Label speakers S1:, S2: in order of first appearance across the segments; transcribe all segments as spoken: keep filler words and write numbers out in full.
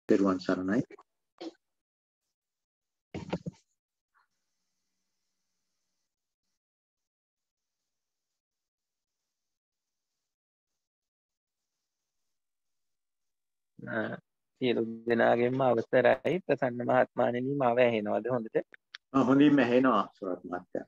S1: පෙරුවන් සරණයි.
S2: සියලු දෙනාගෙන්ම අවසරයි. ප්‍රසන්න මහත්මයාණෙනි, මාව ඇහෙනවද හොඳට?
S1: හොඳින්ම ඇහෙනවා සුරත් මහත්තයා.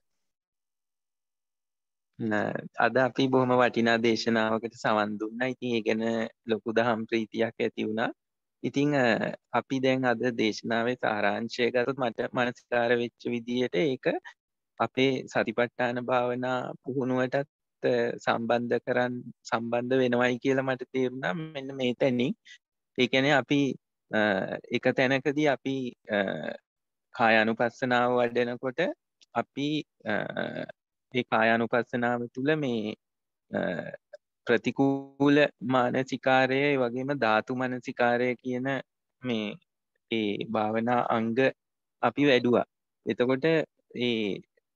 S2: අද අපි බොහොම වටිනා දේශනාවකට සවන් දුන්නා. ඉතින් ඒ ගැන ලොකු දහම් ප්‍රීතියක් ඇති වුණා. ඉතින් අපි දැන් අද දේශනාවේ සාරාංශය ගත්තොත් මට මනසිකාර වෙච්ච විදිහට ඒක අපේ සතිපට්ඨාන භාවනා පුහුණුවටත් සම්බන්ධ කරන් සම්බන්ධ වෙනවයි කියලා මට තේරුණා. මෙන්න මේ තැනින් ඒ කියන්නේ අපි එක තැනකදී අපි කායානුපස්සනාව වඩනකොට අපි ඒ කායානුපස්සනාව තුළ මේ ප්‍රතිකූල මානසිකාරය ඒ වගේම ධාතු මානසිකාරය කියන මේ ඒ භාවනා අංග අපි වැඩුවා. එතකොට ඒ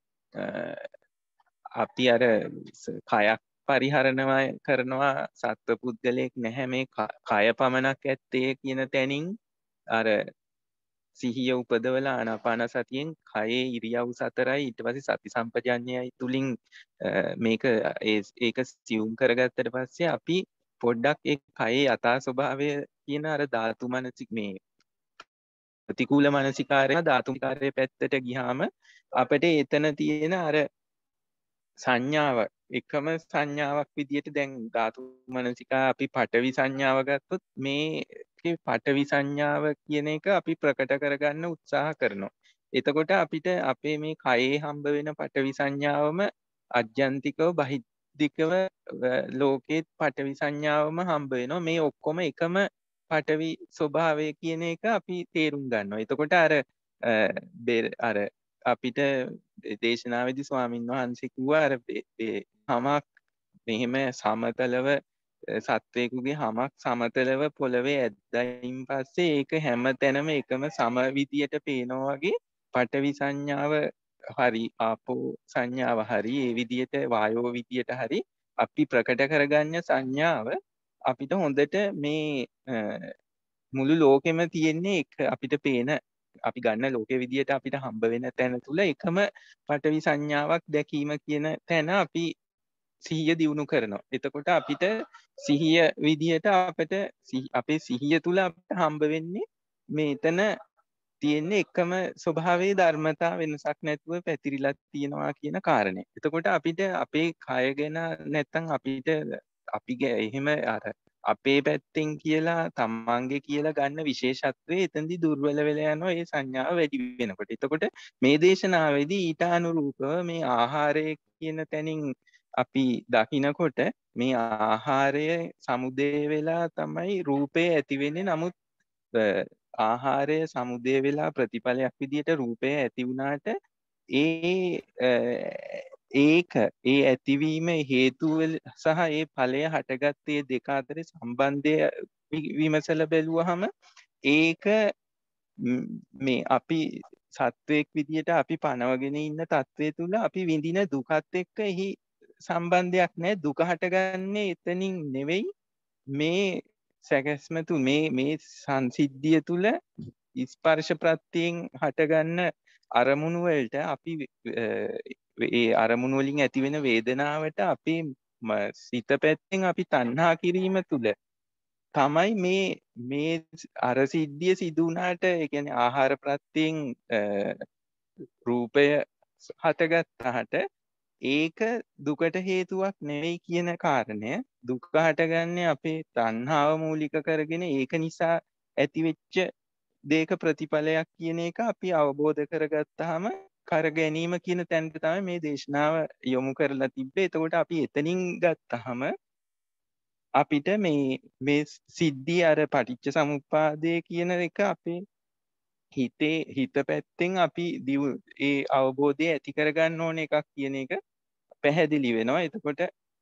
S2: අපි අර කයක් පරිහරණය කරනවා සත්ව පුද්ගලයෙක් නැහැ මේ කය පමණක් ඇත්තේ කියන තැනින් අර සිහිය උපදවලා ආනාපාන සතියෙන් කයේ ඉරියව් සතරයි ඊට පස්සේ සති සම්පජඤ්ඤයයි තුලින් මේක ඒක සියුම් කරගත්තට පස්සේ අපි පොඩ්ඩක් ඒ කයේ යථා ස්වභාවය කියන අර ධාතු මනසික මේ ප්‍රතිකූල මානසිකාරය ධාතු මානසිකාරයේ පැත්තට ගියාම අපිට එතන තියෙන අර සංඥාව එකම සංඥාවක් විදියට දැන් ධාතු මනසිකා අපි පඨවි සංඥාව ගත්තොත් මේ පඨවි සංඥාව කියන එක අපි ප්‍රකට කරගන්න උත්සාහ කරනවා. එතකොට අපිට අපේ මේ කයේ හම්බ වෙන පඨවි සංඥාවම අජ්ජන්තිකව බහිද්ධිකව ලෝකේ පඨවි සංඥාවම හම්බ වෙනවා. මේ ඔක්කොම එකම පඨවි ස්වභාවය කියන එක අපි තේරුම් ගන්නවා. එතකොට අර අර අපිට දේශනාවේදී ස්වාමින් වහන්සේ කිව්වා අර හමක් මෙහෙම සමතලව සත්වේකුගේ හමක් සමතලව පොළවේ ඇද්දයින් පස්සේ ඒක හැම තැනම එකම සම විදියට පේනවා වගේ පඨවි සංඥාව හරි ආපෝ සංඥාව හරි ඒ විදියට වායෝ විදියට හරි අපි ප්‍රකට කරගන්න සංඥාව අපිට හොඳට මේ මුළු ලෝකෙම තියෙන්නේ එක අපිට පේන අපි ගන්න ලෝකෙ විදියට අපිට හම්බ වෙන තැන තුල එකම පඨවි සංඥාවක් දැකීම කියන තැන අපි සිහිය දියුණු කරනවා. එතකොට අපිට සිහිය විදියට අපිට අපේ සිහිය තුල අපිට හම්බ වෙන්නේ මේතන තියෙන්නේ එකම ස්වභාවයේ ධර්මතා වෙනසක් නැතුව පැතිරිලා තියෙනවා කියන කාරණය. එතකොට අපිට අපේ කය ගැන නැත්තම් අපිට අපි එහෙම අර අපේ පැත්තෙන් කියලා තමන්ගේ කියලා ගන්න විශේෂත්වයේ එතෙන්දී දුර්වල වෙලා යනවා ඒ සංඥාව වැඩි වෙනකොට. එතකොට මේ දේශනාවේදී ඊට අනුරූපව මේ ආහාරය කියන තැනින් අපි දකිනකොට මේ ආහාරය සමුදය වෙලා තමයි රූපය ඇති වෙන්නේ. නමුත් ආහාරය සමුදය වෙලා ප්‍රතිඵලයක් විදියට රූපය ඇති වුණාට ඒ ඒක ඒ ඇතිවීම හේතුව සහ ඒ ඵලය හටගත්තේ දෙක අතර සම්බන්ධය විමසලා බැලුවහම ඒක මේ අපි සත්වයක් විදියට අපි පනවගෙන ඉන්න තත්වයේ තුල අපි විඳින දුකත් එක්ක එහි සම්බන්ධයක් නැහැ. දුක හටගන්නේ එතනින් නෙවෙයි මේ සැකස්ම තු මේ මේ සංසිද්ධිය තුල ස්පර්ශ ප්‍රත්‍යයෙන් හටගන්න අරමුණු වලට අපි ඒ අරමුණු වලින් ඇති වෙන වේදනාවට අපි සිත පැත්තෙන් අපි තණ්හා කිරීම තුල තමයි මේ මේ අර සිද්ධිය සිදු වුණාට ඒ කියන්නේ ආහාර ප්‍රත්‍යයෙන් රූපය හටගත්තාට ඒක දුකට හේතුවක් නෙවෙයි කියන කාරණය. දුක හටගන්නේ අපේ තණ්හාව මූලික කරගෙන ඒක නිසා ඇතිවෙච්ච දේක ප්‍රතිඵලයක් කියන එක අපි අවබෝධ කරගත්තාම කර ගැනීම කියන තැනට තමයි මේ දේශනාව යොමු කරලා තිබ්බේ. එතකොට අපි එතනින් ගත්තාම අපිට මේ මේ සිද්ධිය අර පටිච්ච සමුප්පාදය කියන එක අපේ හිතේ හිත පැත්තෙන් අපි ඒ අවබෝධය ඇති කරගන්න ඕන එකක් කියන එක පැහැදිලි වෙනවා. එතකොට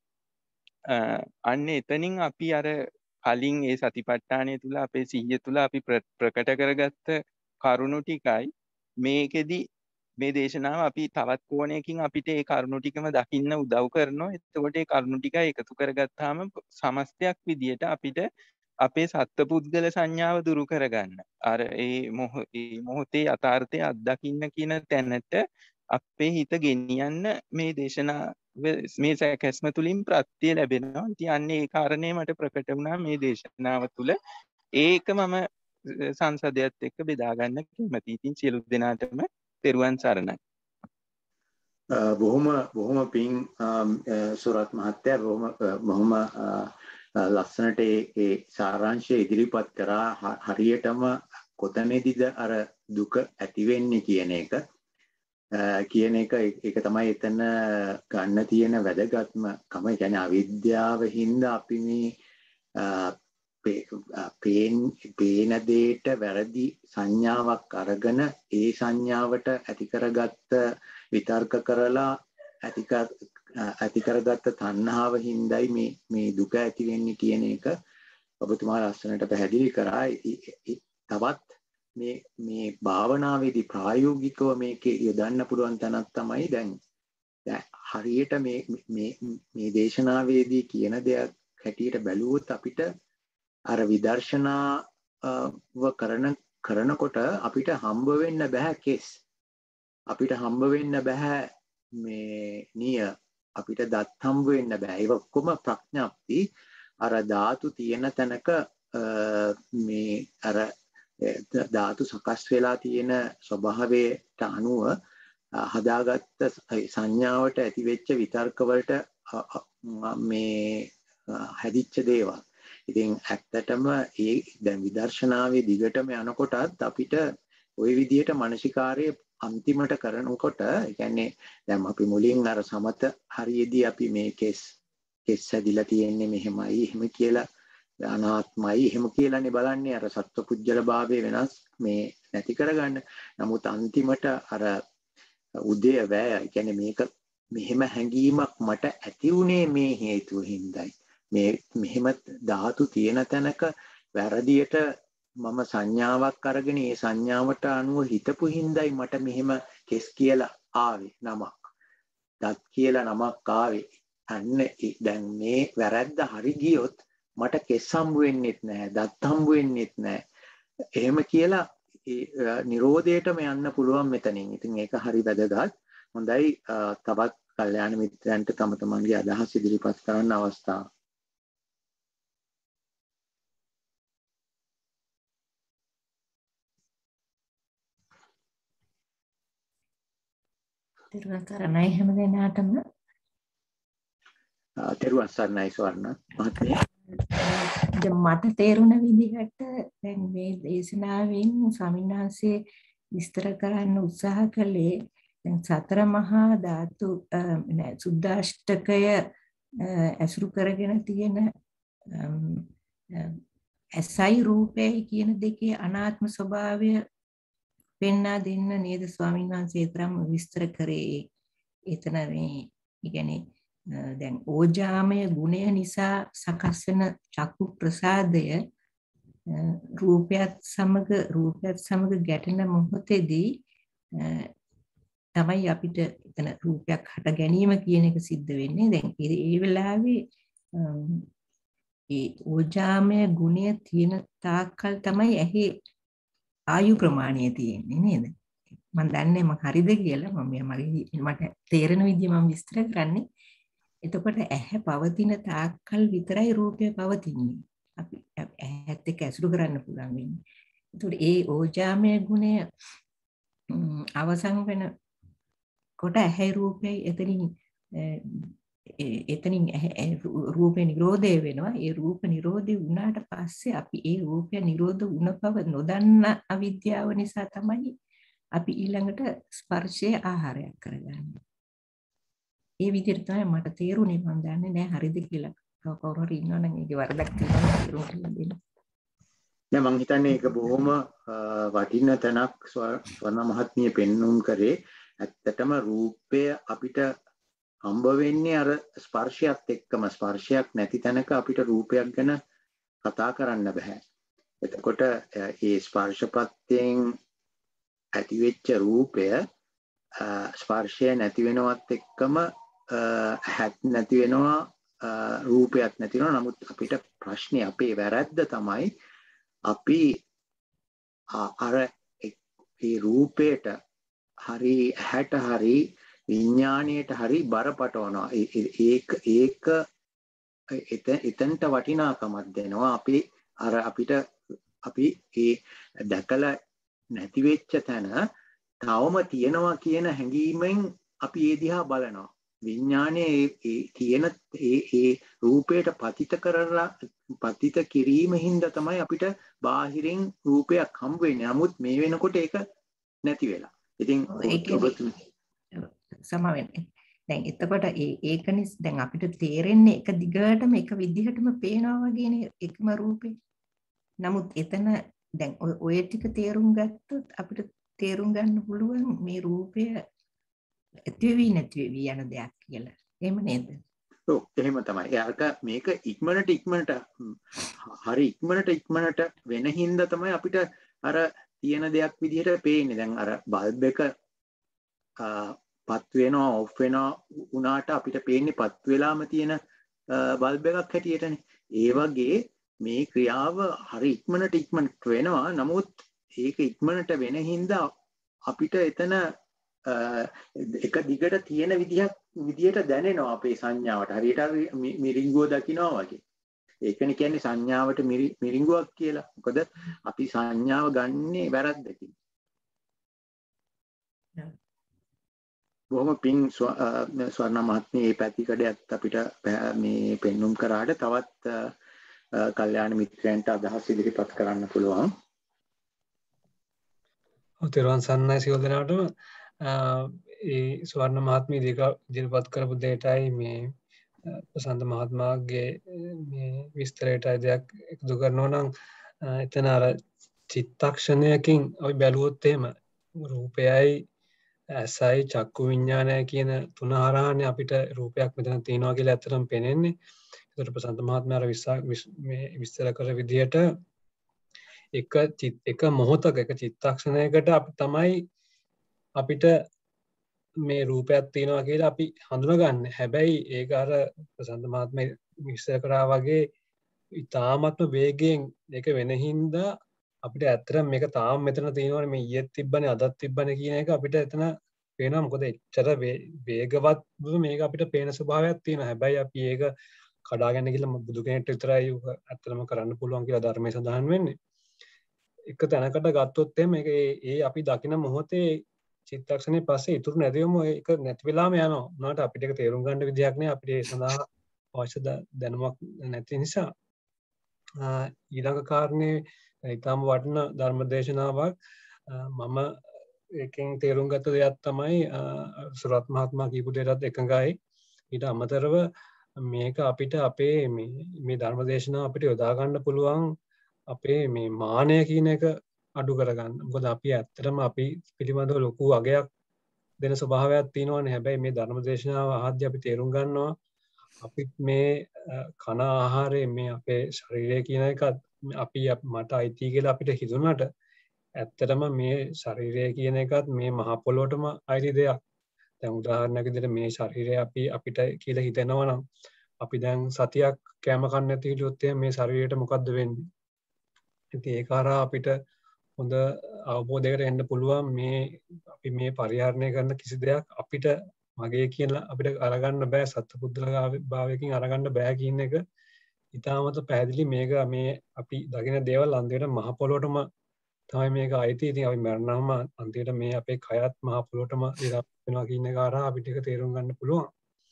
S2: අන්න එතනින් අපි අර කලින් ඒ සතිපට්ඨානය තුල අපේ සිහිය තුල අපි ප්‍රකට කරගත්ත කරුණු ටිකයි මේකෙදි මේ දේශනාව අපි තවත් කෝණයකින් අපිට ඒ කරුණු ටිකම දකින්න උදව් කරනවා. එතකොට ඒ කරුණු ටික එකතු කරගත්තාම සමස්තයක් විදියට අපිට අපේ සත්පුද්ගල සංඥාව දුරු කරගන්න. අර ඒ මොහ ඒ මොහොතේ යථාර්ථය අත්දකින්න කියන තැනට අපේ හිත ගෙනියන්න මේ දේශනාව මේ සැකැස්ම තුලින් ප්‍රත්‍ය ලැබෙනවා. ඉතින් අන්න ඒ කාරණේ මට ප්‍රකට වුණා මේ දේශනාව තුළ. ඒක මම සංසදයත් එක්ක බෙදා ගන්න කැමතියි. ඉතින් සියලු දෙනාටම තෙරුවන් සරණයි.
S1: බොහොම බොහොම පිං සුරත් මහත්තයා බොහොම බොහොම ලස්සනට ඒ සාරාංශය ඉදිරිපත් කරා. හරියටම කොතනදීද අර දුක ඇති වෙන්නේ කියන එක කියන එක ඒක තමයි එතන ගන්න තියෙන වැදගත්ම කම. ඒ කියන්නේ අවිද්‍යාව හින්දා අපි මේ පේන පේන දෙයට වැරදි සංඥාවක් අරගෙන ඒ සංඥාවට ඇති කරගත්ත විතර්ක කරලා ඇති කර ඇති කරගත්ත තණ්හාව හින්දායි මේ මේ දුක ඇති වෙන්නේ කියන එක ඔබතුමා ලස්සනට පැහැදිලි කරා. තවත් මේ මේ භාවනාවේදී ප්‍රායෝගිකව මේකේ යොදන්න පුළුවන් තැනක් තමයි දැන් හරියට මේ මේ මේ දේශනාවේදී කියන දෙයක් හැටියට බැලුවොත් අපිට අර විදර්ශනාව කරන කරනකොට අපිට හම්බ වෙන්න බෑ කෙස්. අපිට හම්බ වෙන්න බෑ මේ නිය. අපිට දත් හම්බ වෙන්න බෑ. ඒක ඔක්කොම ප්‍රඥාප්ති. අර ධාතු තියෙන තැනක මේ අර ධාතු සකස් වෙලා තියෙන ස්වභාවයට අනුව හදාගත්ත සංඥාවට ඇති වෙච්ච විතර්ක වලට මේ හැදිච්ච දේවල්. ඉතින් ඇත්තටම ඒ දැන් විදර්ශනාවේ දිගටම යනකොටත් අපිට ওই විදිහට මානසිකාර්යය අන්තිමට කරනකොට ඒ කියන්නේ දැන් අපි මුලින් අර සමත හරියේදී අපි මේ කෙස් කෙස් හැදිලා තියෙන්නේ මෙහෙමයි එහෙම කියලා අනාත්මයි එහෙම කියලානේ බලන්නේ අර සත්පුද්ගල භාවයේ වෙනස් මේ නැති කරගන්න. නමුත් අන්තිමට අර උදේ වැය ඒ කියන්නේ මේක මෙහෙම හැඟීමක් මට ඇති උනේ මේ හේතුව හින්දායි. මේ මෙහෙම ධාතු තියෙන තැනක වැරදියට මම සංඥාවක් අරගෙන ඒ සංඥාවට අනුව හිතපු හින්දායි මට මෙහෙම කෙස් කියලා ආවේ නමක්. දත් කියලා නමක් ආවේ. අන්න දැන් මේ වැරද්ද හරි ගියොත් මට කෙස් හම්බ වෙන්නෙත් නැහැ, දත් හම්බ වෙන්නෙත් නැහැ. එහෙම කියලා ඒ නිරෝධයටම යන්න පුළුවන් මෙතනින්. ඉතින් ඒක හරි වැදගත්. හොඳයි තවත් කල්යාණ මිත්‍රයන්ට තම තමන්ගේ අදහස් ඉදිරිපත් කරන්න අවස්ථාව.
S3: තෙරුවන් සරණයි හැම දෙනාටම.
S1: තෙරුවන් සරණයි ස්වර්ණ මහත්මිය.
S3: දැන් මට තේරුණ විදිහට දැන් මේ දේශනාවෙන් ස්වාමීන් වහන්සේ විස්තර කරන්න උත්සාහ කළේ දැන් සතර මහා ධාතු සුද්දාෂ්ටකය ඇසුරු කරගෙන තියෙන ඇසයි රූපයයි කියන දෙකේ අනාත්ම ස්වභාවය පෙන්වා දෙන්න නේද ස්වාමීන් වහන්සේ තරම් විස්තර කරේ. එතන මේ කියන්නේ දැන් ඕජාමය ගුණය නිසා සකස් වෙන චක්කු ප්‍රසාදය රූපයත් සමග රූපයත් සමග ගැටෙන මොහොතේදී තමයි අපිට එතන රූපයක් හට ගැනීම කියන එක සිද්ධ වෙන්නේ. දැන් ඒ වෙලාවේ ඒ ඕජාමය ගුණය තියෙන තාක්කල් තමයි ඇහි ආයු ප්‍රමාණය තියෙන්නේ නේද? මම දන්නේ මම හරිද කියලා මම මගේ මට තේරෙන විදිහ මම විස්තර කරන්නේ. එතකොට ඇහැ පවතින තාක්කල් විතරයි රූපය පවතින්නේ. අපි ඇහත් එක්ක ඇසුරු කරන්න පුළුවන් වෙන්නේ. එතකොට ඒ ඕජාමය ගුණය අවසන් වෙන කොට ඇහැ රූපයයි එතනින් එතනින් රූපේ නිරෝධය වෙනවා. ඒ රූප නිරෝධය වුණාට පස්සේ අපි ඒ රූපය නිරෝධ වුණ බව නොදන්න අවිද්‍යාව නිසා තමයි අපි ඊළඟට ස්පර්ශයේ ආහාරයක් කරගන්නේ. ඒ විදිහට තමයි මට තේරුනේ. මම දන්නේ නැහැ හරිද කියලා. කවුරු හරි ඉන්නවනම් ඒකේ වරදක් තියෙනවා කියලා දෙන්න.
S1: නෑ මම හිතන්නේ ඒක බොහොම වටින තැනක් ස්වර්ණ මහත්මිය පෙන්눔 කරේ. ඇත්තටම රූපය අපිට හම්බ වෙන්නේ අර ස්පර්ශයත් එක්කම. ස්පර්ශයක් නැති තැනක අපිට රූපයක් ගැන කතා කරන්න බෑ. එතකොට ඒ ස්පර්ශපත්යෙන් ඇතිවෙච්ච රූපය ස්පර්ශය නැති වෙනවත් එක්කම හැත් නැති වෙනවා, රූපයක් නැති වෙනවා. නමුත් අපිට ප්‍රශ්නේ අපේ වැරද්ද තමයි අපි අර ඒ රූපයට හරි ඇහැට හරි විඥාණයට හරි බරපතවනවා. ඒක ඒක එතනට වටිනාකමක් දෙනවා. අපි අර අපිට අපි ඒ දැකලා නැති වෙච්ච තැන තවම තියෙනවා කියන හැඟීමෙන් අපි ඒ දිහා බලනවා. විඥානයේ ඒ තියෙන ඒ ඒ රූපයට පතිත කරලා පතිත කිරීම හින්දා තමයි අපිට බාහිරින් රූපයක් හම්බ වෙන්නේ. නමුත් මේ වෙනකොට ඒක නැති වෙලා. ඉතින්
S3: සමාවෙන්නේ. දැන් එතකොට ඒ ඒකනිස් දැන් අපිට තේරෙන්නේ එක දිගටම එක විදිහටම පේනවා වගේනේ එකම රූපේ. නමුත් එතන දැන් ඔය ටික තේරුම් ගත්තොත් අපිට තේරුම් ගන්න පුළුවන් මේ රූපය ඇතිවෙවි නැතිවෙවි යන දෙයක් කියලා. එහෙම නේද?
S1: ඔව් එහෙම තමයි. ඒක මේක ඉක්මනට ඉක්මනට හරි ඉක්මනට ඉක්මනට වෙන හින්දා තමයි අපිට අර තියෙන දෙයක් විදිහට පේන්නේ. දැන් අර බල්බ් එක පත් වෙනවා ඔෆ් වෙනවා උනාට අපිට පේන්නේ පත් වෙලාම තියෙන බල්බ් එකක් හැටියටනේ. ඒ වගේ මේ ක්‍රියාව හරි ඉක්මනට ඉක්මනට වෙනවා. නමුත් ඒක ඉක්මනට වෙන හින්දා අපිට එතන එක දිගට තියෙන විදිහක් විදියට දැනෙනවා අපේ සංඥාවට. හරියට මිරිඟුව දකිනවා වගේ. ඒකනේ කියන්නේ සංඥාවට මිරිඟුවක් කියලා. මොකද අපි සංඥාව ගන්නේ වැරද්දකින්. බොහොම පිං ස්වර්ණ මහත්මිය මේ පැතිකඩයත් අපිට මේ පෙන්눔 කරාට තවත් කල්යාණ මිත්‍රයන්ට අදහස් ඉදිරිපත් කරන්න පුළුවන්.
S4: ඔව් තෙරුවන් සරණයි සියලු දෙනාටම. ඒ ස්වර්ණ මහත්මිය ඉදිරිපත් කරපු දෙයටයි මේ ප්‍රසන්න මහත්මයාගේ මේ විස්තරයටයි දෙයක් එකතු කරනවා නම් එතන අර චිත්තක්ෂණයකින් අපි බැලුවොත් එහෙම රූපයයි ඇසයි චක්කු විඤ්ඤාණය කියන තුන හරහානේ අපිට රූපයක් මෙතන තියෙනවා කියලා ඇත්තටම පේන්නේ. ඒකට ප්‍රසන්න මහත්මයා අර මේ විස්තර කර විදිහට එක එක මොහොතක එක චිත්තක්ෂණයකට අපි තමයි අපිට මේ රූපයක් තියෙනවා කියලා අපි හඳුනගන්නේ. හැබැයි ඒක අර ප්‍රසන්න මහත්මයා විස්තර කරා වගේ ඉතාමත්ම වේගයෙන් ඒක වෙන හින්දා අපිට ඇත්තටම මේක තාම මෙතන තියෙනවනේ මේ ඊයේත් තිබ්බනේ අදත් තිබ්බනේ කියන එක අපිට එතන පේනවා. මොකද එච්චර වේගවත් මේක අපිට පේන ස්වභාවයක් තියෙනවා. හැබැයි අපි ඒක කඩාගෙන ගිහලා බුදු කෙනෙක්ට විතරයි ඇත්තටම කරන්න පුළුවන් කියලා ධර්මයේ සඳහන් වෙන්නේ. එක තැනකට ගත්තොත් එහෙම මේක ඒ අපි දකින මොහොතේ චිත්තක්ෂණේ පස්සේ ඉතුරු නැතිවම ඒක නැති වෙලාම යනවා. උනාට අපිට ඒක තේරුම් ගන්න විදියක් නෑ. අපිට ඒ සඳහා අවශ්‍ය දැනුමක් නැති නිසා. ඊළඟ කාරණේ ඊටම වටින ධර්ම දේශනාවක් මම එකෙන් තේරුම් ගත්ත දෙයක් තමයි සුරත් මහත්මයා කියපු දෙයටත් එකඟයි. ඊට අමතරව මේක අපිට අපේ මේ මේ ධර්ම දේශනාව අපිට යොදා ගන්න පුළුවන් අපේ මේ මානය කියන එක අඩු කරගන්න. මොකද අපි ඇත්තටම අපි පිළිබඳව ලොකු අගයක් දෙන ස්වභාවයක් තියෙනවානේ. හැබැයි මේ ධර්ම දේශනාව අහද්දී අපි තේරුම් ගන්නවා අපි මේ කන ආහාරයේ මේ අපේ ශරීරය කියන එකත් අපි මට අයිති කියලා අපිට හිතුණාට ඇත්තටම මේ ශරීරය කියන එකත් මේ මහ පොළොවටම අයිති දෙයක්. දැන් උදාහරණයක් විදිහට මේ ශරීරය අපි අපිට කියලා හිතෙනවා නම් අපි දැන් සතියක් කැම කන්න නැති හිටියොත් මේ ශරීරයට මොකද්ද වෙන්නේ? ඉතින් ඒක හරහා අපිට හොඳ අවබෝධයකට එන්න පුළුවන් මේ අපි මේ පරිහරණය කරන කිසි දෙයක් අපිට මගේ කියලා අපිට අරගන්න බෑ. සත්පුද්ගල භාවයකින් අරගන්න බෑ කියන එක ඉතාමත් පැහැදිලි. මේක මේ අපි දකින දේවල් අන්තිමට මහ පොළොවටම තමයි මේක අයිති. ඉතින් අපි මරණයම අන්තිමට මේ අපේ කයත් මහ පොළොවටම ඉරක් වෙනවා කියන එක හරහා අපිට ඒක තේරුම් ගන්න පුළුවන්.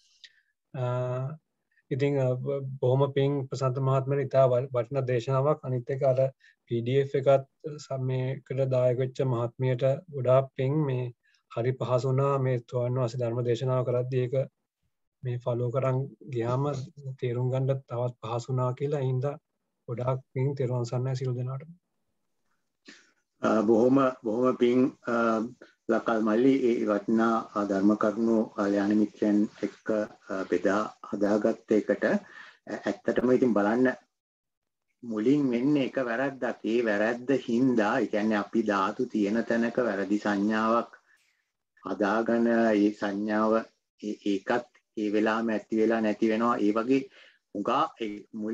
S4: ඉතින් බොහොම පිං ප්‍රසන්න මහත්මයාට ඉතා වටිනා දේශනාවක්. අනිත් එක අර පී ඩී එෆ් එකත් මේකට දායක වෙච්ච මහත්මියට ගොඩාක් පිං. මේ හරි පහසු වුණා මේ ස්වාමීන් වහන්සේ ධර්ම දේශනාව කරද්දී ඒක මේ ෆලෝ කරන් ගියාම තේරුම් ගන්න තවත් පහසු වුණා කියලා. ඒ හින්දා ගොඩාක් පිං. තෙරුවන් සරණයි සියලු දෙනාට.
S1: බොහොම බොහොම පිං ලකල් මල්ලි ඒ වටිනා ධර්ම කරුණු කල්‍යාණ මිත්‍රයන් එක්ක බෙදා හදාගත්ත එකට ඇත්තටම ඉතින් බලන්න මුලින් වෙන්නේ එක වැරද්දක්. ඒ වැරද්ද හින්දා ඒ කියන්නේ අපි ධාතු තියෙන තැනක වැරදි සංඥාවක් හදාගෙන ඒ සංඥාව ඒකත් ඒ වෙලාවෙම ඇති වෙලා නැති වෙනවා. ඒ වගේ උගා මුලින්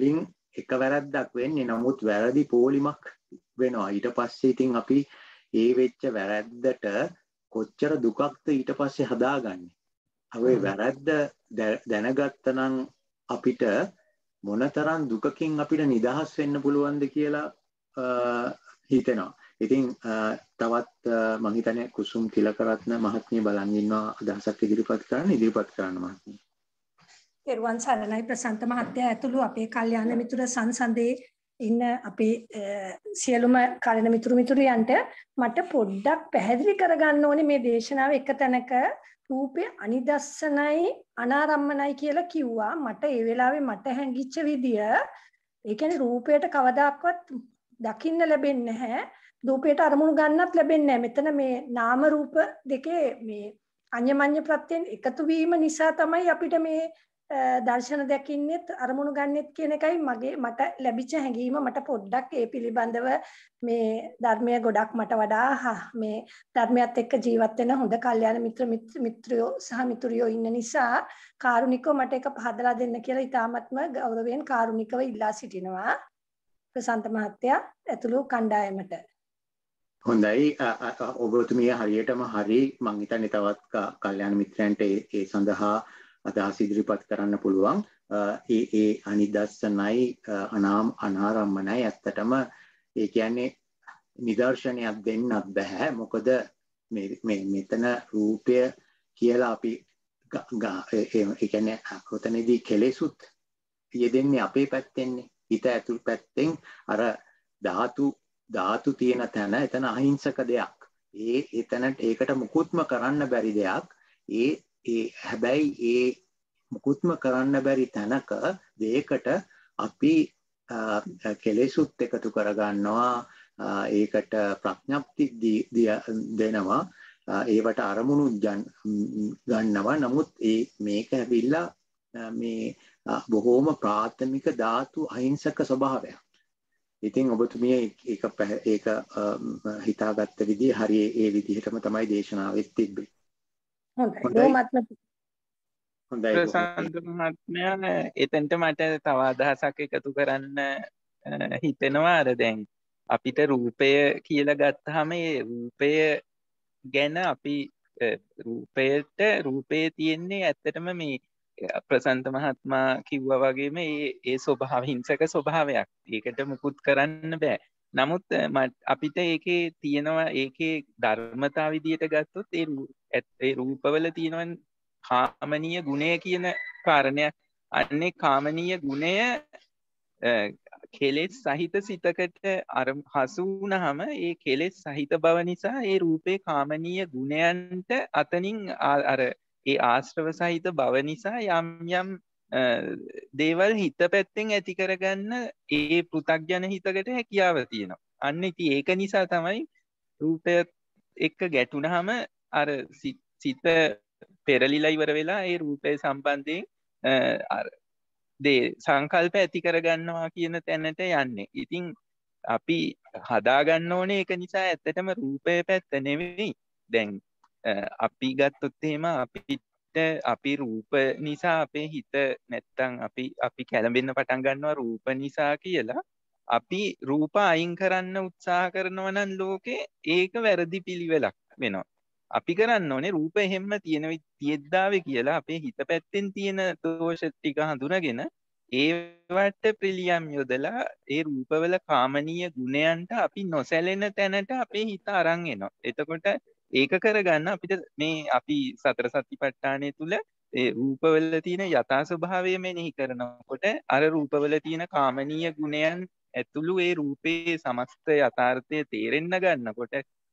S1: එක වැරද්දක් වෙන්නේ නමුත් වැරදි පෝලිමක් වෙනවා. ඊට පස්සේ ඉතින් අපි ඒ වෙච්ච වැරද්දට කොච්චර දුකක්ද ඊට පස්සේ හදාගන්නේ. අපි වැරද්ද දැනගත්තනම් අපිට මොනතරම් දුකකින් අපිට නිදහස් වෙන්න පුළුවන්ද කියලා හිතෙනවා. ඉතින් තවත් මම හිතන්නේ කුසුම් තිලකරත්න මහත්මිය බලන් ඉන්නවා අදහසක් ඉදිරිපත් කරන්න ඉදිරිපත් කරන්න මහත්මිය.
S5: පෙරවන් සරණයි ප්‍රසන්ත මහත්තයා ඇතුළු අපේ කල්යාණ මිතුර සංසන්දේ ඉන්න අපේ සියලුම කල්යාණ මිතුරු මිතුරියන්ට මට පොඩ්ඩක් පැහැදිලි කරගන්න ඕනේ මේ දේශනාව එක තැනක රූපේ අනිදස්සනයි අනාරම්මනයි කියලා කිව්වා. මට ඒ වෙලාවේ මට හැංගිච්ච විදිය ඒ කියන්නේ රූපයට කවදාක්වත් දකින්න ලැබෙන්නේ නැහැ. රූපයට අරමුණු ගන්නත් ලැබෙන්නේ නැහැ. මෙතන මේ නාම රූප දෙකේ මේ අඤ්ඤමඤ්ඤ ප්‍රත්‍යයෙන් එකතු වීම නිසා තමයි අපිට මේ දර්ශන දැකින්නෙත් අරමුණු ගන්නෙත් කියන එකයි මගේ මට ලැබිච්ච හැඟීම. මට පොඩ්ඩක් ඒ පිළිබඳව මේ ධර්මය ගොඩක් මට වඩා මේ ධර්මයත් එක්ක ජීවත් වෙන හොඳ කල්යාණ මිත්‍ර මිත්‍රයෝ සහ මිතුරියෝ ඉන්න නිසා කාරුණිකව මට ඒක පහදලා දෙන්න කියලා ඉතාමත්ම ගෞරවයෙන් කාරුණිකව ඉල්ලා සිටිනවා ප්‍රසන්ත මහත්තයා ඇතුළු කණ්ඩායමට.
S1: හොඳයි ඔබතුමිය හරියටම හරි. මං හිතන්නේ තවත් කල්යාණ මිත්‍රයන්ට ඒ සඳහා අදහස් ඉදිරිපත් කරන්න පුළුවන්. ඒ ඒ අනිදස්සනයි අනාම අනාරම්මනයි ඇත්තටම ඒ කියන්නේ නිදර්ශනයක් දෙන්නත් බෑ. මොකද මේ මෙතන රූපය කියලා අපි ඒ කියන්නේ කොතනදී කෙලෙසුත් යෙදෙන්නේ අපේ පැත්තෙන්නේ. හිත ඇතුල් පැත්තෙන් අර ධාතු ධාතු තියෙන තැන එතන අහිංසක දෙයක්. ඒ එතනට ඒකට මුකුත්ම කරන්න බැරි දෙයක්. ඒ ඒ හැබැයි ඒ මුකුත්ම කරන්න බැරි තැනක දෙයකට අපි කෙලෙසුත් එකතු කරගන්නවා. ඒකට ප්‍රඥප්ති දෙනවා. ඒවට අරමුණු ගන්නවා. නමුත් ඒ මේක ඇවිල්ලා මේ බොහෝම ප්‍රාථමික ධාතු අහිංසක ස්වභාවයක්. ඉතින් ඔබතුමිය ඒක ඒක හිතාගත්ත විදිහ හරිය ඒ විදිහටම තමයි දේශනාවෙත් තිබ්බේ.
S2: හොඳයි ප්‍රසන්න මහත්මයා එතනට මට තව අදහසක් එකතු කරන්න හිතෙනවා. අර දැන් අපිට රූපය කියලා ගත්තාම ඒ රූපය ගැන අපි රූපයට රූපේ තියෙන්නේ ඇත්තටම මේ ප්‍රසන්ත මහත්මයා කිව්වා වගේම ඒ ඒ ස්වභාව හිංසක ස්වභාවයක්. ඒකට මුකුත් කරන්න බෑ. නමුත් අපිට ඒකේ තියෙනවා ඒකේ ධර්මතාව විදියට ගත්තොත් ඒ ඒ රූපවල තියෙනවා කාමනීය ගුණය කියන කාරණයක්. අන්නේ කාමනීය ගුණය කෙලෙස් සහිත සිතකට අර හසු වුණාම ඒ කෙලෙස් සහිත බව නිසා ඒ රූපේ කාමනීය ගුණයන්ට අතනින් අර ඒ ආශ්‍රව සහිත බව නිසා යම් යම් දේවල් හිත පැත්තෙන් ඇති කරගන්න ඒ පෘථග්ජන හිතකට හැකියාව තියෙනවා. අන්න ඉතින් ඒක නිසා තමයි රූපය එක්ක ගැටුණාම අර සිත පෙරලිලා ඉවර වෙලා ඒ රූපය සම්බන්ධයෙන් අර දේ සංකල්ප ඇති කරගන්නවා කියන තැනට යන්නේ. ඉතින් අපි හදාගන්න ඕනේ ඒක නිසා ඇත්තටම රූපය පැත්ත නෙවෙයි. දැන් අපි ගත්තොත් එහෙම අපිට අපි රූප නිසා අපේ හිත නැත්තම් අපි අපි කැළඹෙන්න පටන් ගන්නවා රූප නිසා කියලා. අපි රූප අයින් කරන්න උත්සාහ කරනවා නම් ලෝකේ ඒක වැරදි පිළිවෙලක් වෙනවා. අපි කරන්න ඕනේ රූප එහෙම්ම තියෙන තියෙද්දාවේ කියලා අපේ හිත පැත්තෙන් තියෙන දෝෂ ටික හඳුනගෙන ඒවට පිළියම් යොදලා ඒ රූපවල කාමනීය ගුණයන්ට අපි නොසැලෙන තැනට අපේ හිත අරන් එනවා. එතකොට ඒක කරගන්න අපිට මේ අපි සතර සතිපට්ඨානය තුල ඒ රූපවල තියෙන යථා ස්වභාවය මෙනෙහි කරනකොට අර රූපවල තියෙන කාමනීය ගුණයන් ඇතුළු ඒ රූපේ සමස්ත යථාර්ථය තේරෙන්න ගන්නකොට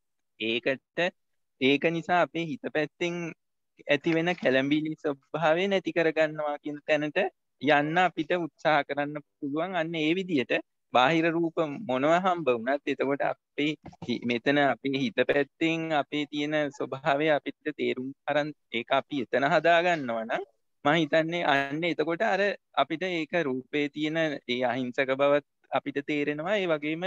S2: ඒකට ඒක නිසා අපේ හිත පැත්තෙන් ඇති වෙන කැළඹිලි ස්වභාවය නැති කරගන්නවා කියන තැනට යන්න අපිට උත්සාහ කරන්න පුළුවන්. අන්න ඒ විදිහට බාහිර රූප මොනවා හම්බ වුණත් එතකොට අපේ මෙතන අපේ හිත පැත්තෙන් අපේ තියෙන ස්වභාවය අපිට තේරුම් අරන් ඒක අපි එතන හදා ගන්නවා නම් මම හිතන්නේ අන්න එතකොට අර අපිට ඒක රූපේ තියෙන ඒ අහිංසක බවත් අපිට තේරෙනවා. ඒ වගේම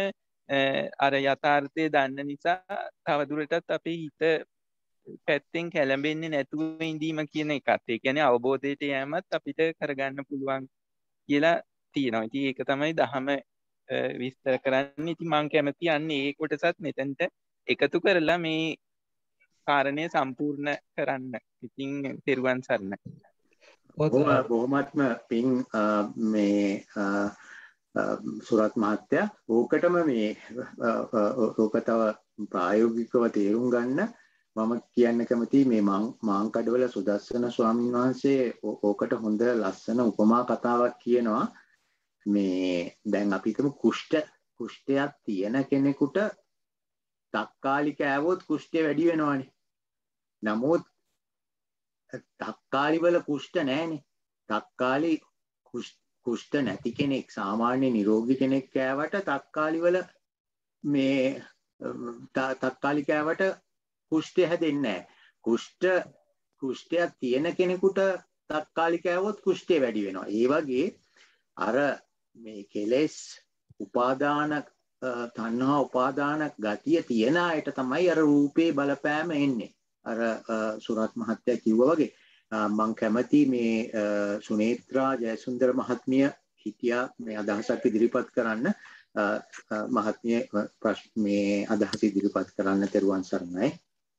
S2: අර යථාර්ථය දන්න නිසා තවදුරටත් අපේ හිත පැත්තෙන් කැළඹෙන්නේ නැතුව ඉඳීම කියන එකත් ඒ කියන්නේ අවබෝධයට යෑමත් අපිට කරගන්න පුළුවන් කියලා තියෙනවා. ඉතින් ඒක තමයි දහම විස්තර කරන්නේ. ඉතින් මම කැමති යන්නේ ඒ කොටසත් මෙතනට එකතු කරලා මේ කාරණය සම්පූර්ණ කරන්න. ඉතින් තෙරුවන් සරණයි.
S1: බොහොමත්ම පින් මේ සුරත් මහත්තයා ඕකටම මේ ඕක තව ප්‍රායෝගිකව තේරුම් ගන්න මම කියන්න කැමතියි මේ මාංකඩවල සුදස්සන ස්වාමීන් වහන්සේ ඕකට හොඳ ලස්සන උපමා කතාවක් කියනවා. මේ දැන් අපි හිතමු කුෂ්ඨ කුෂ්ඨයක් තියෙන කෙනෙකුට තක්කාලි කෑවොත් කුෂ්ඨය වැඩි වෙනවානේ. නමුත් තක්කාලි වල කුෂ්ඨ නැහැනේ. තක්කාලි කුෂ්ඨ නැති කෙනෙක් සාමාන්‍ය නිරෝගී කෙනෙක් කෑවට තක්කාලි වල මේ තක්කාලි කෑවට කුෂ්ඨය හැදෙන්නේ නැහැ. කුෂ්ඨ කුෂ්ඨයක් තියෙන කෙනෙකුට තක්කාලි කෑවොත් කුෂ්ඨය වැඩි වෙනවා. ඒ වගේ අර මේ කෙලෙස් උපාදාන තණ්හා උපාදාන ගතිය තියන අයට තමයි අර රූපේ බලපෑම එන්නේ. අර සුරත් මහත්තයා කිව්වා වගේ මම කැමති මේ සුනේත්‍රා ජයසුන්දර මහත්මිය හිටියා මේ අදහසක් ඉදිරිපත් කරන්න. මහත්මිය මේ අදහස ඉදිරිපත් කරන්න තෙරුවන් සරණයි.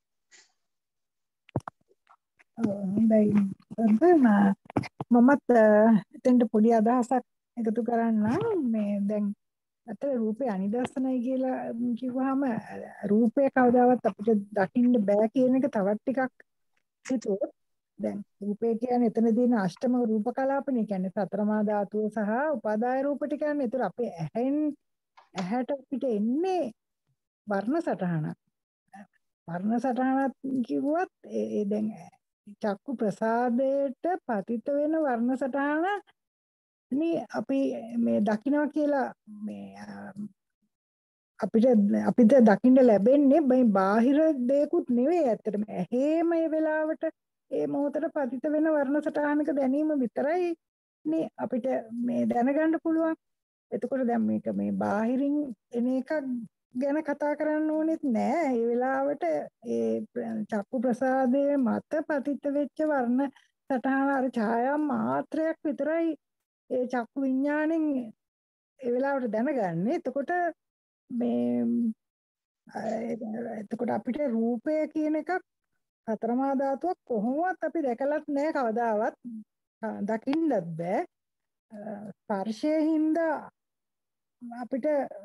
S6: හොඳයි. මමත් එතෙන්ට පොඩි අදහසක් එකතු කරන්න. මේ දැන් අතර රූපේ අනිදර්ශනයි කියලා කිව්වහම රූපේ කවදාවත් අපිට දකින්න බෑ කියන එක තවත් ටිකක් හිතුවොත් දැන් රූපේ කියන්නේ එතන තියෙන අෂ්ටම රූප කලාපනේ කියන්නේ සතරමා ධාතුව සහ උපාදාය රූප ටික කියන්නේ. ඒතර අපේ ඇහෙන් ඇහැට පිට එන්නේ වර්ණ සටහනක්. වර්ණ සටහනක් කිව්වත් ඒ දැන් චක්කු ප්‍රසාදයට පතිත වෙන වර්ණ සටහන නේ අපි මේ දකින්නවා කියලා මේ අපිට අපිට දකින්න ලැබෙන්නේ මේ බාහිර දෙයක්ුත් නෙවෙයි. ඇත්තටම ඇහි මේ වෙලාවට ඒ මොහොතට පතිත වෙන වර්ණ සටහනක දැනීම විතරයි නේ අපිට මේ දැනගන්න පුළුවන්. එතකොට දැන් මේක මේ බාහිරින් එන එකක් ගැන කතා කරන්න ඕනෙත් නෑ. ඒ වෙලාවට ඒ චක්කු ප්‍රසාදයේ මත පතිත වෙච්ච වර්ණ සටහන අර ඡායා මාත්‍රයක් විතරයි ඒ චක්කු විඥාණයෙන් ඒ වෙලාවට දැනගන්නේ. එතකොට මේ එතකොට අපිට රූපය කියන එකක් හතරමා ධාතුවක් කොහොමවත් අපි දැකලත් නැහැ කවදාවත්. දකින්නත් බෑ. ස්පර්ශයෙන් හින්දා අපිට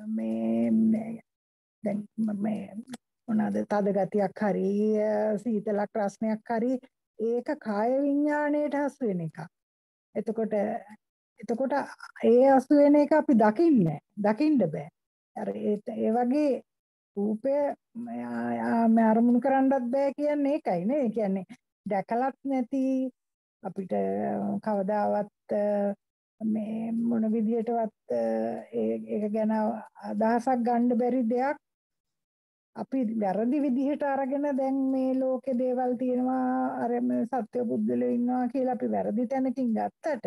S6: මේ දැන් මේ මොනවාද තද ගතියක් හරි සීතලක් රසණයක් හරි ඒක කාය විඥාණයට හසු වෙන එකක්. එතකොට එතකොට ඒ හසු වෙන එක අපි දකින්නේ දකින්න බෑ. අර ඒ වගේ රූපය මේ අරමුණු කරන්නත් බෑ කියන්නේ ඒකයි නේ. ඒ කියන්නේ දැකලත් නැති අපිට කවදාවත් මේ මොන විදිහටවත් ඒක ගැන අදහසක් ගන්න බැරි දෙයක් අපි වැරදි විදිහට අරගෙන දැන් මේ ලෝකේ දේවල් තියෙනවා අර මේ සත්‍ය බුද්ධලෝ ඉන්නවා කියලා අපි වැරදි තැනකින් ගත්තට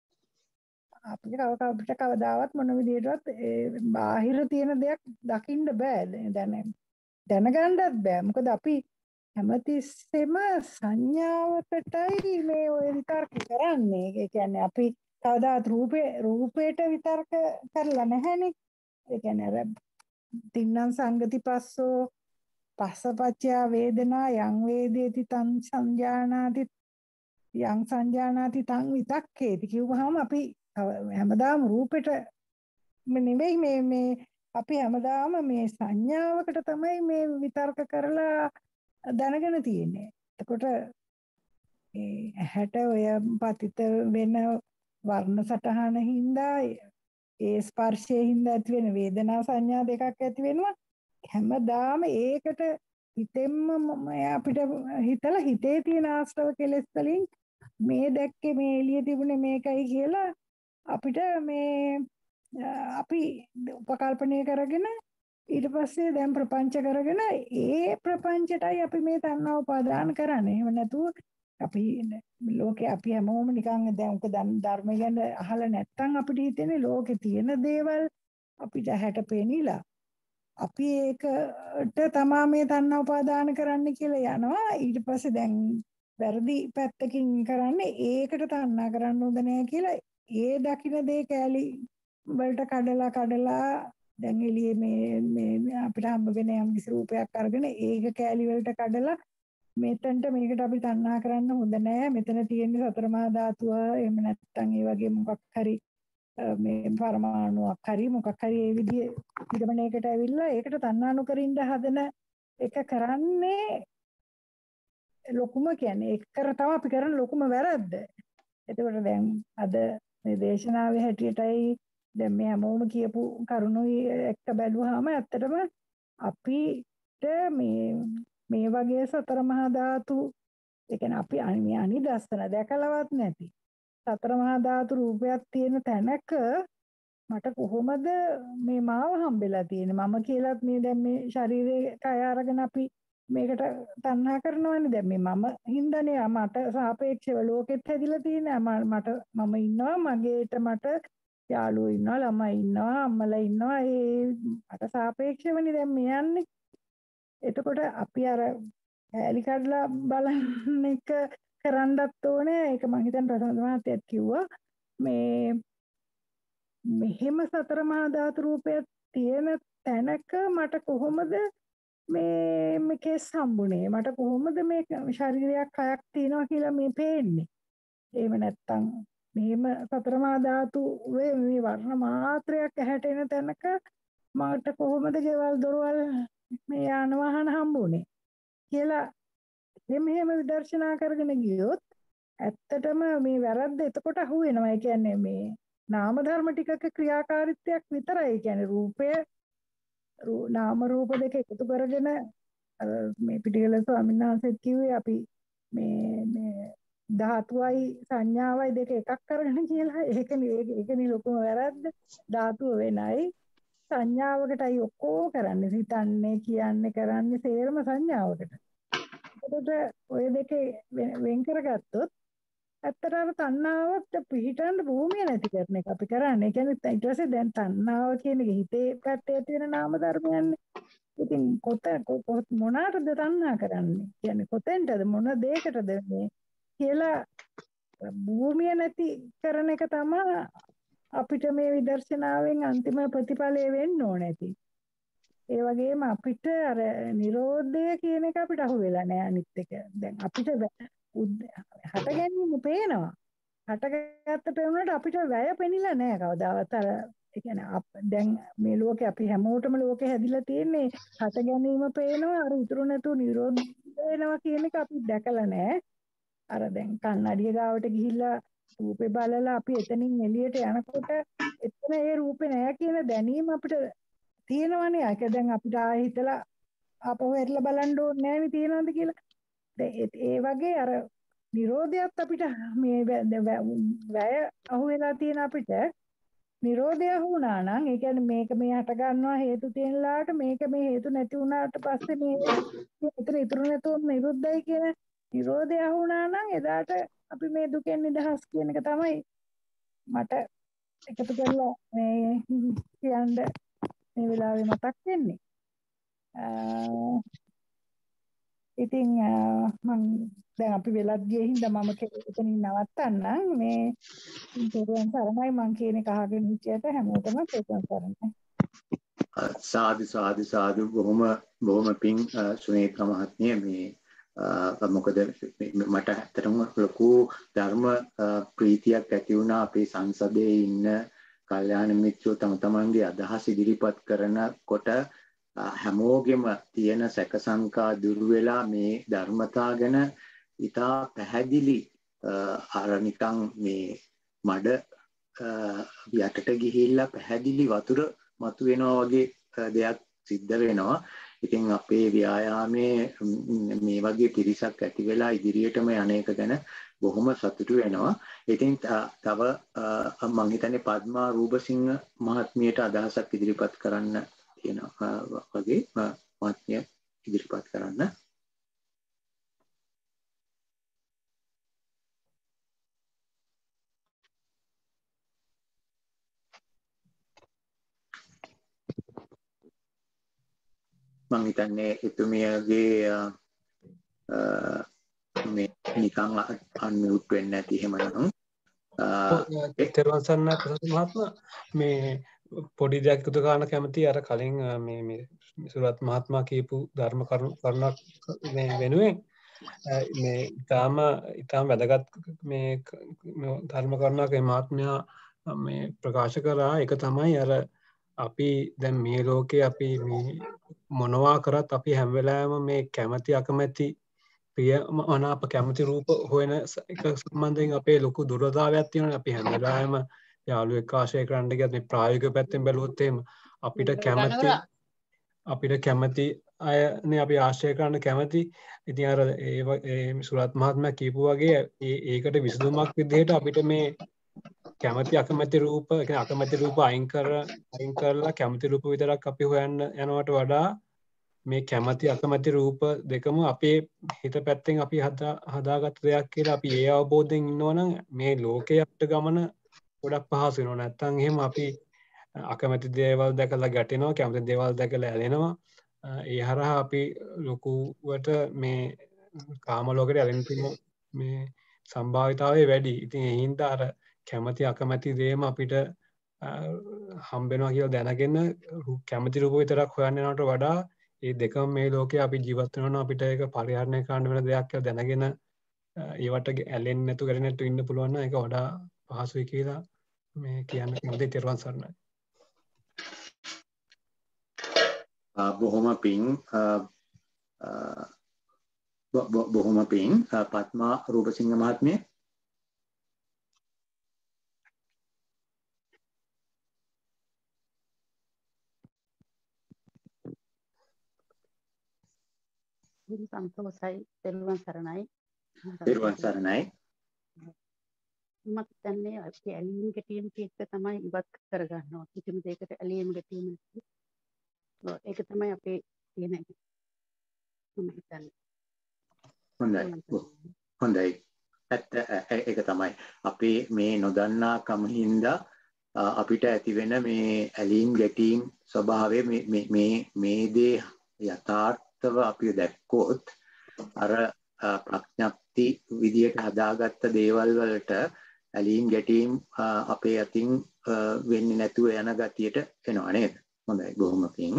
S6: අපිට අපිට කවදාවත් මොන විදිහටවත් ඒ බාහිර තියෙන දෙයක් දකින්න බෑ. දැන දැනගන්නත් බෑ. මොකද අපි හැමතිස්සෙම සංඥාවකටයි මේ ඔය විතර්ක කරන්නේ. ඒ කියන්නේ අපි කවදාවත් රූපේ රූපේට විතර්ක කරලා නැහැනේ. ඒ කියන්නේ අර තින්නම් සංගති පස්සෝ පස්සපච්චය වේදනා යං වේදේති තං සංජානාති යං සංජානාති තං විතක්කේති කිව්වහම අපි හැමදාම රූපෙට නෙවෙයි මේ මේ අපි හැමදාම මේ සංඥාවකට තමයි මේ විතර්ක කරලා දැනගෙන තියෙන්නේ. එතකොට ඒ ඇහැට ඔය පතිත වෙන වර්ණ සටහන හින්දා ඒ ස්පර්ශයෙන් හින්දා ඇති වෙන වේදනා සංඥා දෙකක් ඇති වෙනවා. හැමදාම ඒකට හිතෙන්ම අපිට හිතලා හිතේ තියෙන ආශ්‍රව කෙලෙස් වලින් මේ දැක්කේ මේ එළිය තිබුණේ මේකයි කියලා අපිට මේ අපි උපකල්පනය කරගෙන ඊට පස්සේ දැන් ප්‍රපංච කරගෙන ඒ ප්‍රපංචයටයි අපි මේ තණ්හා උපාදාන කරන්නේ. එහෙම නැතුව අපි ලෝකේ අපි හැමෝම නිකන් දැන් උක ධර්ම ගැන අහලා නැත්තම් අපිට හිතෙන්නේ ලෝකේ තියෙන දේවල් අපිට හැට පෙනිලා අපි ඒකට තමා මේ තණ්හා උපාදාන කරන්න කියලා යනවා. ඊට පස්සේ දැන් වැරදි පැත්තකින් කරන්නේ ඒකට තණ්හා කරන්න හොඳ නෑ කියලා ඒ දකින්න දේ කෑලි වලට කඩලා කඩලා දැන් එළියේ මේ මේ අපිට හම්බ වෙන යම් කිසි රූපයක් අරගෙන ඒක කෑලි වලට කඩලා මෙතනට මේකට අපි තණ්හා කරන්න හොඳ නෑ. මෙතන තියෙන සතර මහා ධාතුව එහෙම නැත්නම් ඒ වගේ මොකක් හරි මේ පරමාණුවක් හරි මොකක් හරි ඒ විදිහේ පිටමණයකට ඇවිල්ලා ඒකට තණ්හා නොකරින්න හදන එක කරන්නේ ලොකුම කියන්නේ ඒක කර තමයි අපි කරන ලොකුම වැරද්ද. එතකොට දැන් අද මේ දේශනාවේ හැටියටයි දැන් මේ හැමෝම කියපු කරුණුයි එක්ක බැලුවාම ඇත්තටම අපිට මේ මේ වගේ සතර මහා ධාතු ඒ කියන්නේ අපි අනිදස්සන දැකලවත් නැති සතර මහා ධාතු රූපයක් තියෙන තැනක මට කොහොමද මේ මාව හම්බෙලා තියෙන්නේ මම කියලාත් මේ දැන් මේ ශරීරයේ කය අරගෙන අපි මේකට තණ්හා කරනවනේ දැන් මේ මම හින්දානේ මට සාපේක්ෂව ලෝකෙත් හැදිලා තියෙන්නේ මට මම ඉන්නවා මගේට මට යාළුවෝ ඉන්නවා ළමයි ඉන්නවා අම්මලා ඉන්නවා ඒ මට සාපේක්ෂවනේ දැන් මේ යන්නේ එතකොට අපි අර ඇලි කඩලා බලන එක කරන්නත් ඕනේ ඒක මම හිතන්නේ ප්‍රසන්න මහත්තයත් කිව්වා මේ මෙහෙම සතර මහා ධාතු රූපයක් තියෙන තැනක මට කොහොමද මේ මේ කේස් හම්බුනේ මට කොහොමද මේ ශරීරයක් කයක් තියෙනවා කියලා මේ පේන්නේ එහෙම නැත්තම් මෙහෙම සතර මහා ධාතු මේ වර්ණ මාත්‍රයක් ඇහැට එන තැනක මට කොහොමද ගෙවල් දොරවල් මේ යාන වාහන හම්බුනේ කියලා මෙහෙම විදර්ශනා කරගෙන ගියොත් ඇත්තටම මේ වැරද්ද එතකොට අහු වෙනවා. ඒ කියන්නේ මේ නාම ධර්ම ටිකක ක්‍රියාකාරීත්වයක් විතරයි. ඒ කියන්නේ රූපය නාම රූප දෙක එකතු කරගෙන මේ පිටිගල ස්වාමීන් වහන්සේත් කිව්වේ අපි මේ මේ ධාතුවයි සංඥාවයි දෙක එකක් කරගෙන කියලා. ඒකනේ ඒකනේ ලොකුම වැරද්ද. ධාතුව වෙනයි සංඥාවකටයි ඔක්කොම කරන්නේ. හිතන්නේ කියන්නේ කරන්නේ සේරම සංඥාවකට. එතකොට ඔය දෙකේ වෙන් කරගත්තොත් ඇත්තට අර තණ්හාවට පිහිටන්න භූමිය නැති කරන එක අපි කරන්නේ. ඒ කියන්නේ ඊට පස්සේ දැන් තණ්හාව කියන එක හිතේ පැත්තේ තියෙන නාම ධර්මයන්නේ. ඉතින් කොත මොනකටද තණ්හා කරන්නේ? කියන්නේ කොතෙන්ටද මොන දෙයකටද මේ කියලා භූමිය නැති කරන එක තමයි අපිට මේ විදර්ශනාවෙන් අන්තිම ප්‍රතිඵලය වෙන්න ඕනේ ඇති. ඒ වගේම අපිට අර නිරෝධය කියන එක අපිට අහු වෙලා නෑ අනිත් එක. දැන් අපිට හට ගැනීම පේනවා. හටගත්ත පේනකොට අපිට වැය පෙනිලා නෑ කවදාවත්. අර ඒ කියන්නේ දැන් මේ ලෝකේ අපි හැමෝටම ලෝකේ හැදිලා තියෙන්නේ හට ගැනීම පේනවා අර ඉතුරු නැතුව නිරෝධ වෙනවා කියන එක අපි දැකලා නෑ. අර දැන් කන්නඩිය ගාවට ගිහිල්ලා රූපේ බලලා අපි එතනින් එළියට යනකොට එතන ඒ රූපේ නෑ කියන දැනීම අපිට තියෙනවනේ. ඒක දැන් අපිට ආයෙ හිතලා ආපහු හැරිලා බලන්න ඕනේ නෑනේ තියෙනවද කියලා. ඒ වගේ අර නිරෝධයත් අපිට මේ වැය අහු වෙලා තියෙන අපිට නිරෝධය අහු වුණා නම් ඒ කියන්නේ මේක මේ හට ගන්නවා හේතු තියෙනලාට මේක මේ හේතු නැති වුණාට පස්සේ මේ ඉතුරු ඉතුරු නැතුව නිරුද්ධයි කියන නිරෝධය අහු වුණා නම් එදාට අපි මේ දුකෙන් නිදහස් කියන එක තමයි මට එකතු කරලා මේ කියන්න මේ වෙලාවේ මතක් වෙන්නේ. ඉතින් මම දැන් අපි වෙලත් ගියේ හින්දා මම එතනින් නවත්තන්නම්. මේ පෙරවන් සරණයි මං කියන එක අහගෙන හිටියට හැමෝටම පෙරවන් සරණයි.
S1: සාදු සාදු සාදු බොහොම බොහොම පිං සුනේත්‍රා මහත්මිය මේ මොකද මට ඇත්තටම ලොකු ධර්ම ප්‍රීතියක් ඇති වුණා අපේ සංසදයේ ඉන්න කල්යාණ මිත්‍රයෝ තම තමන්ගේ අදහස් ඉදිරිපත් කරනකොට හැමෝගෙම තියෙන සැක සංකා දුරු වෙලා මේ ධර්මතා ගැන ඉතා පැහැදිලි අර නිකන් මේ මඩ යටට ගිහිල්ලා පැහැදිලි වතුර මතු වෙනවා වගේ දෙයක් සිද්ධ වෙනවා. ඉතින් අපේ ව්‍යායාමයේ මේ වගේ පිරිසක් ඇති වෙලා ඉදිරියටම යන එක ගැන බොහොම සතුටු වෙනවා. ඉතින් තව මම හිතන්නේ පද්මා රූපසිංහ මහත්මියට අදහසක් ඉදිරිපත් කරන්න තියෙනවා වගේ මහත්මිය ඉදිරිපත් කරන්න. මම හිතන්නේ එතුමියගේ මේ නිකන් අන්මියුට් වෙන්නේ නැති එහෙමනම්
S4: තෙරුවන් සරණයි ප්‍රසන්න මහත්මයා. මේ පොඩි දෙයක් එකතු කරන්න කැමතියි. අර කලින් මේ මේ සුරත් මහත්මයා කියපු ධර්ම කරුණක් මේ වෙනුවෙන් මේ ඊටාම ඊටාම වැදගත් මේ ධර්ම කරුණක් මේ මහත්මයා මේ ප්‍රකාශ කරා. ඒක තමයි අර අපි දැන් මේ ලෝකේ අපි මේ මොනවා කරත් අපි හැම වෙලාවෙම මේ කැමැති අකමැති ප්‍රිය මනාප කැමති රූප හොයන එක සම්බන්ධයෙන් අපේ ලොකු දුර්වලතාවයක් තියෙනවා. අපි හැම වෙලාවෙම යාළුවෙක් ආශ්‍රය කරන්න ගියත් මේ ප්‍රායෝගික පැත්තෙන් බැලුවොත් එහෙම අපිට කැමති අපිට කැමති අයනේ අපි ආශ්‍රය කරන්න කැමති. ඉතින් අර ඒ සුරත් මහත්මයා කියපු වගේ ඒකට විසඳුමක් විදිහට අපිට මේ කැමති අකමැති රූප කියන්නේ අකමැති රූප අයින් කර අයින් කරලා කැමති රූප විතරක් අපි හොයන්න යනවට වඩා මේ කැමැති අකමැති රූප දෙකම අපේ හිත පැත්තෙන් අපි හදා හදාගත්ත දෙයක් කියලා අපි ඒ අවබෝධයෙන් ඉන්නවනම් මේ ලෝකේ අපිට ගමන ගොඩක් පහසු වෙනවා. නැත්තම් එහෙම අපි අකමැති දේවල් දැකලා ගැටෙනවා, කැමති දේවල් දැකලා ඇලෙනවා. ඒ හරහා අපි ලොකුවට මේ කාම ලෝකෙට ඇලෙන්න තියෙන මේ සම්භාවිතාවය වැඩි. ඉතින් ඒ හින්දා අර කැමැති අකමැති දේම අපිට හම්බ වෙනවා කියලා දැනගෙන කැමැති රූප විතරක් හොයන්න යනවට වඩා ඒ දෙකම මේ ලෝකේ අපි ජීවත් වෙනවා අපිට ඒක පරිහරණය කරන්න වෙන දෙයක් කියලා දැනගෙන ඒවට ඇලෙන්නේ නැතු ගැටෙන්නේ නැතු ඉන්න පුළුවන් නම් ඒක වඩා පහසුයි කියලා මේ කියන්න කැමතියි. තෙරුවන් සරණයි.
S1: බොහොම පිං බොහොම පිං පත්මා රූපසිංහ මහත්මිය.
S7: සන්තෝෂයි. තෙරුවන් සරණයි.
S1: තෙරුවන් සරණයි.
S7: මම දන්නේ අපි ඇලීම් ගැටීම් එක තමයි ඉවත් කරගන්නවා. කිසිම දෙයකට ඇලීම් ගැටීම් ඒක තමයි අපේ තියෙන එක. මම හිතන්නේ.
S1: හොඳයි. හොඳයි. ඇත්ත ඒක තමයි. අපි මේ නොදන්නා කම හින්දා අපිට ඇති වෙන මේ ඇලීම් ගැටීම් ස්වභාවය මේ මේ මේ දේ යථාර්ථව අපි දැක්කොත් අර ප්‍රඥප්ති විදියට හදාගත්ත දේවල් වලට ඇලීම් ගැටීම් අපේ අතින් වෙන්නේ නැතුව යන ගතියට එනවා නේද? හොඳයි. බොහොම පිං.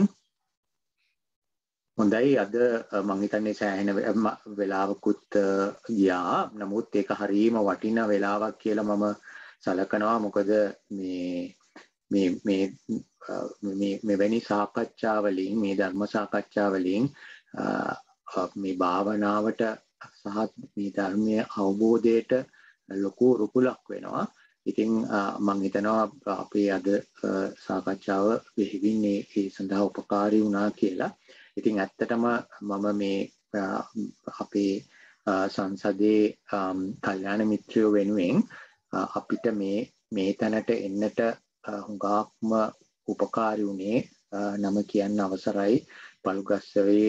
S1: හොඳයි. අද මම හිතන්නේ සෑහෙන වෙලාවකුත් ගියා. නමුත් ඒක හරීම වටින වෙලාවක් කියලා මම සලකනවා. මොකද මේ මේ මේ මේ මෙවැනි සාකච්ඡා වලින් මේ ධර්ම සාකච්ඡා වලින් මේ භාවනාවට සහ මේ ධර්මයේ අවබෝධයට ලොකු රුකුලක් වෙනවා. ඉතින් මම හිතනවා අපේ අද සාකච්ඡාව වෙහිවින්නේ ඒ සඳහා උපකාරී වුණා කියලා. ඉතින් ඇත්තටම මම මේ අපේ සංසදේ කල්යාණ මිත්‍රයෝ වෙනුවෙන් අපිට මේ මේ තැනට එන්නට හුඟක්ම උපකාරී වුණේ නම කියන්න අවසරයි පළුගස්සවේ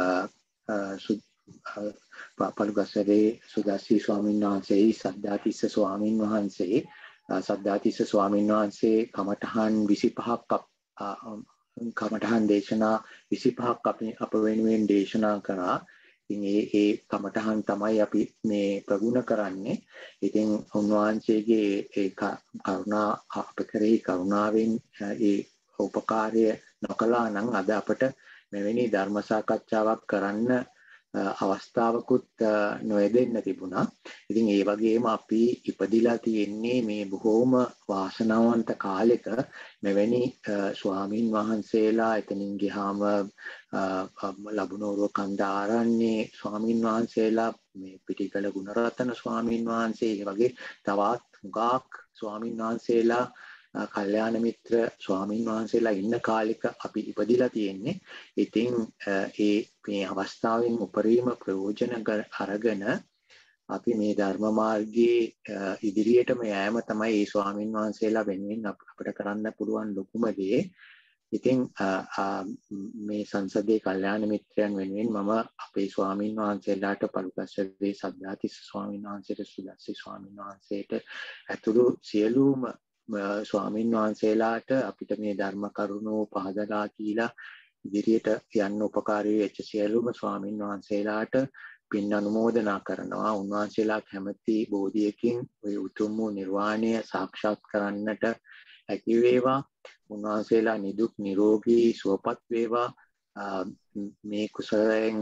S1: පළුගස්සවේ සුදස්සී ස්වාමීන් වහන්සේ, සද්ධාතිස්ස ස්වාමීන් වහන්සේ සද්ධාතිස්ස ස්වාමීන් වහන්සේ කමඨහන් විසිපහක් කමඨහන් දේශනා විසිපහක් අපි අප වෙනුවෙන් දේශනා කරා. ඉතින් ඒ ඒ කමඨහන් තමයි අපි මේ ප්‍රගුණ කරන්නේ. ඉතින් උන්වහන්සේගේ ඒ කරුණා අප කෙරෙහි කරුණාවෙන් ඒ උපකාරය නොකළා නම් අද අපට මෙවැනි ධර්ම සාකච්ඡාවක් කරන්න අවස්ථාවකුත් නොයදෙන්න තිබුණා. ඉතින් ඒ වගේම අපි ඉපදිලා තියෙන්නේ මේ බොහෝම වාසනාවන්ත කාලෙක මෙවැනි ස්වාමින් වහන්සේලා එතනින් ගියාම ලබුණෝරුව කන්ද ආරණ්‍යේ ස්වාමින් වහන්සේලා මේ පිටිකල ගුණරතන ස්වාමින් වහන්සේ ඒ වගේ තවත් හුඟක් ස්වාමින් වහන්සේලා කල්යාණ මිත්‍ර ස්වාමින් වහන්සේලා ඉන්න කාලෙක අපි ඉපදිලා තියෙන්නේ. ඉතින් ඒ මේ අවස්ථාවෙන් උපරිම ප්‍රයෝජන අරගෙන අපි මේ ධර්ම මාර්ගයේ ඉදිරියටම යෑම තමයි මේ ස්වාමින් වහන්සේලා වෙනුවෙන් අපිට කරන්න පුළුවන් ලොකුම දේ. ඉතින් මේ සංසදේ කල්යාණ මිත්‍රයන් වෙනුවෙන් මම අපේ ස්වාමින් වහන්සේලාට පළුගස්සවේ සද්ධාතිස්ස ස්වාමින් වහන්සේට, සුදස්සී ස්වාමින් වහන්සේට ඇතුළු සියලුම ස්වාමින් වහන්සේලාට අපිට මේ ධර්ම කරුණෝ පහදලා කියලා ඉදිරියට යන්න උපකාරී වෙච්ච සියලුම ස්වාමින් වහන්සේලාට පින් අනුමෝදනා කරනවා. උන්වහන්සේලා කැමති බෝධියකින් ඔය උතුම් වූ නිර්වාණය සාක්ෂාත් කරන්නට හැකි වේවා. උන්වහන්සේලා නිදුක් නිරෝගී සුවපත් වේවා. මේ කුසලයෙන්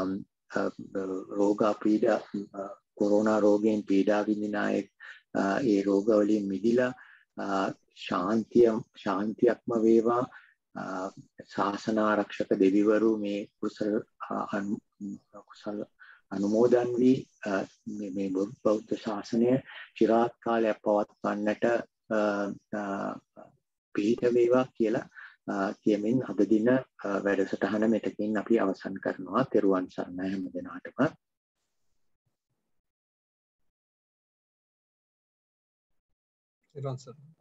S1: රෝග පීඩා කොරෝනා රෝගයෙන් පීඩා විඳින අය ඒ රෝග වලින් මිදිලා ශාන්තිය ශාන්තියක්ම වේවා. ශාසන ආරක්ෂක දෙවිවරු මේ කුසල කුසල අනුමෝදන් වී මේ බෞද්ධ ශාසනය চিරාත් කාලයක් පවත්වන්නට පිහිට වේවා කියලා කියමින් අද දින වැඩසටහන මෙතකින් අපි අවසන් කරනවා. තෙරුවන් සරණයි හැම දිනාටම.
S4: තෙරුවන් සරණයි.